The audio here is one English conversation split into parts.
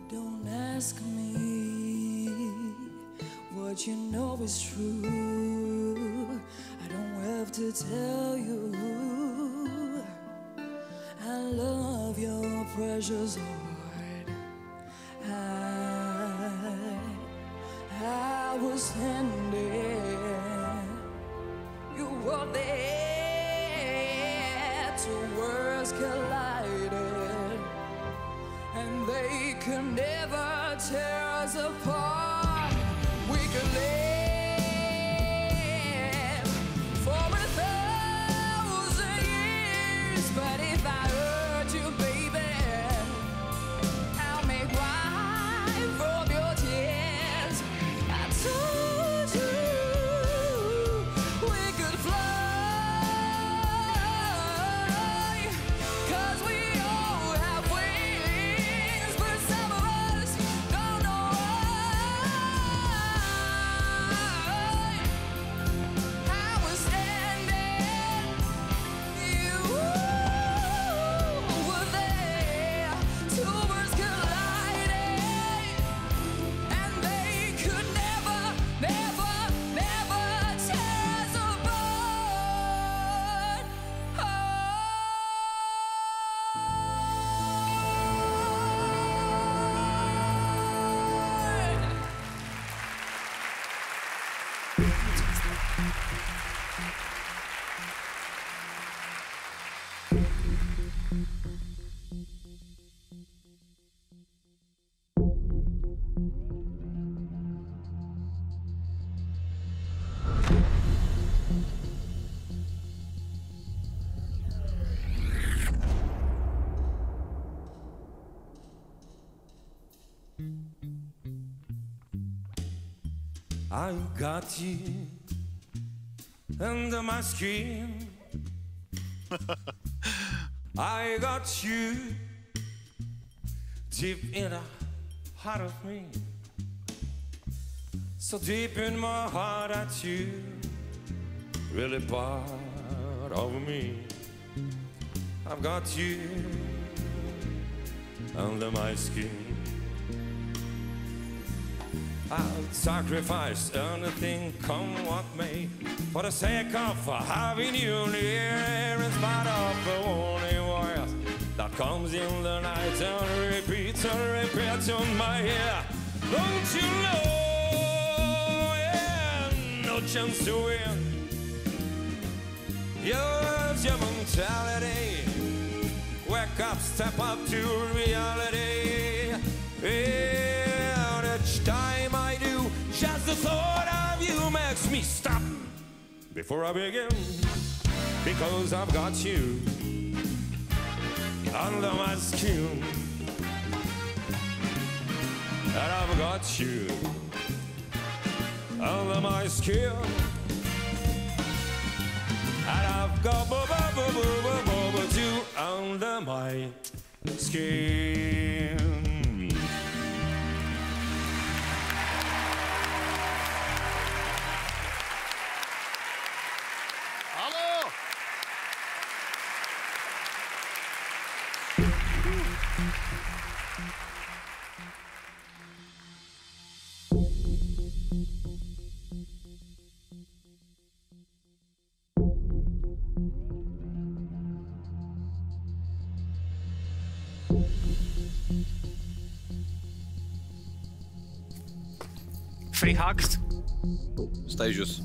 Don't ask me what you know is true. I don't have to tell you. I love your precious heart. I was standing. You were there. Two worlds collided, and they could never tear us apart. We could live for 1,000 years, but if I hurt you, baby, I'll make wine from your tears. I told you we could fly, 'cause we all have wings, but some of us don't know why. I was standing, you were there. Two worlds colliding, and they could never, never, never tear us apart. I got you under my skin. I got you deep in the heart of me. So deep in my heart that you really part of me. I've got you under my skin. I'll sacrifice anything, come what may, for the sake of having you near, in spite of the warning voice that comes in the night and repeats in my ear. Don't you know, yeah, no chance to win. Use your mentality, wake up, step up to reality. And each time I do, just the thought of you makes me stop before I begin, because I've got you under my skin, and I've got you under my skin, and I've got you under my skin. Free hugs. Stai jos.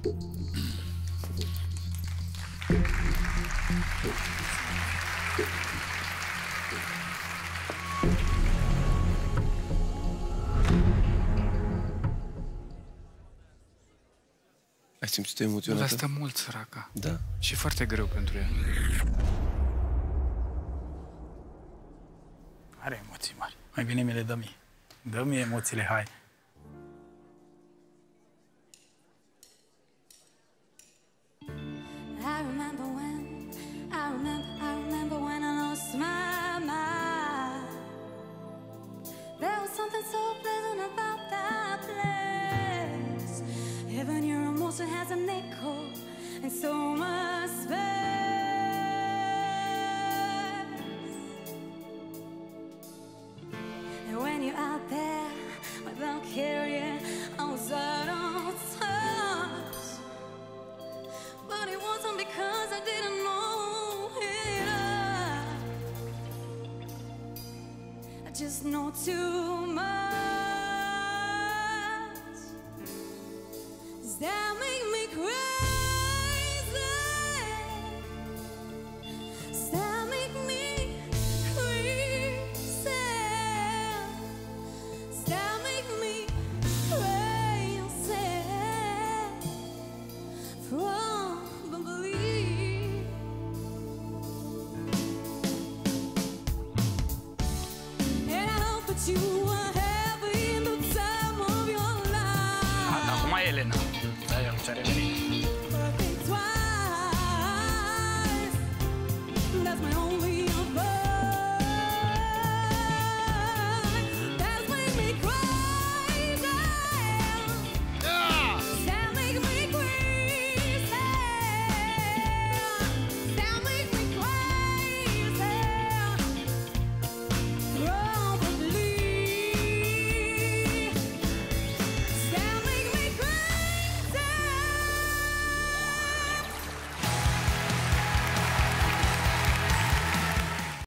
Ai simțit emoționată? Asta mult, săraca. Da. Și foarte greu pentru ea. Are emoții mari. Mai bine mi le dă mie. Dă-mi emoțiile, hai. I remember when I lost my mind. There was something so pleasant about that place. Even your emotion has an echo and so much space. And when you're out there without caring, I was out of touch. But it wasn't because I didn't know it. I just know too much.